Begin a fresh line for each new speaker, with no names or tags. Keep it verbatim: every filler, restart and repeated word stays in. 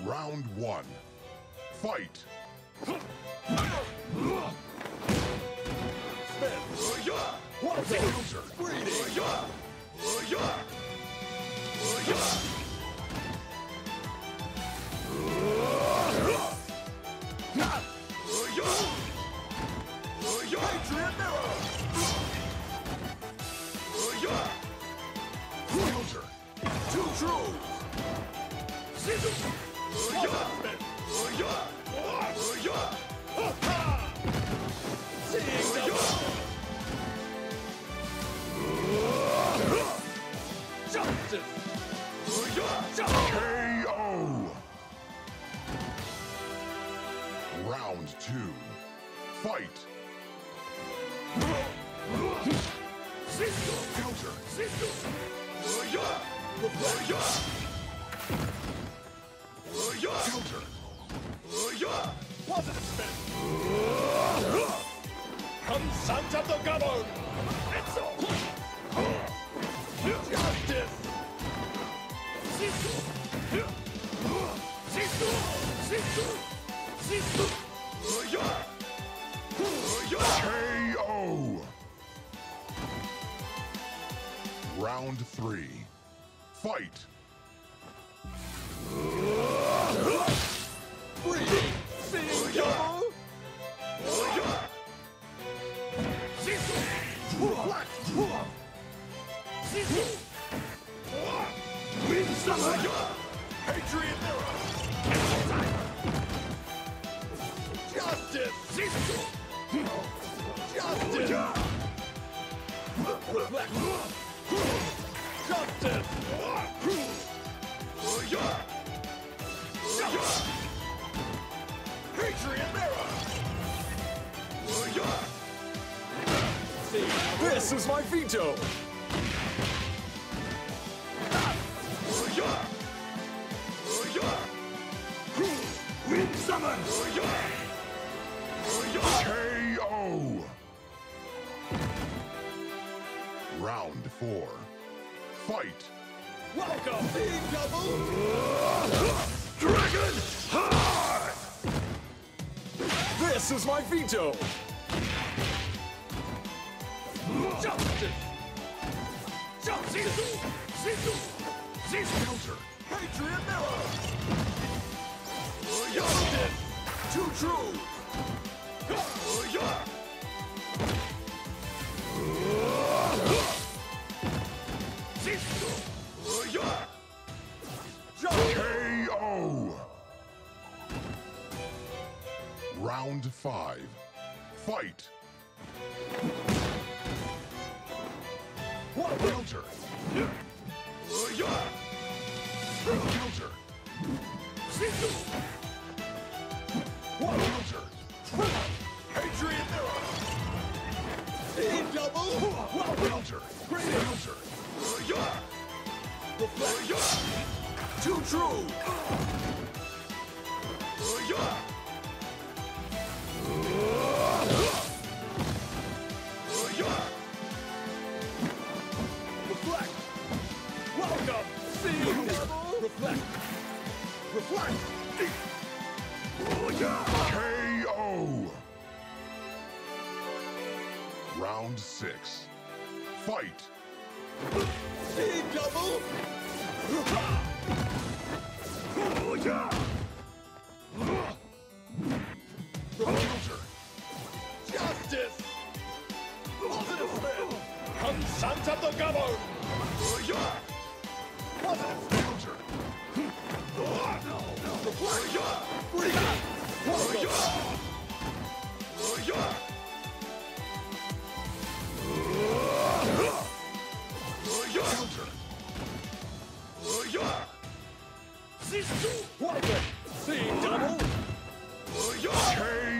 Round one. Fight!
Two true! Justice!
K O! Round two. Fight! Counter! Counter!
Positive spin! Consent of the governed! It's all! Justice!
K O! Round three. Fight!
Free! Seeing double! Wind summon! Patriot mirror! Justice! Justice! Justice! Patriot mirror! This is my veto! Wind summon!
K O! Round four. Fight!
Welcome! Big double! Dragon Heart! This is my veto! Justice! Justice!
Counter!
Patriot mirror! Justice! Too true!
K O! Round five. Fight! Counter! Counter! Counter!
Patriot mirror! Speed double!
Counter! Counter!
Reflect! Too true! Reflect! Welcome! See double! Reflect! Reflect!
K O! Round six. Fight!
See double!
Counter!
Justice! Positive spin! Consent of the governed! Positive
Counter!
free!
Counter!
Welcome! See double!
K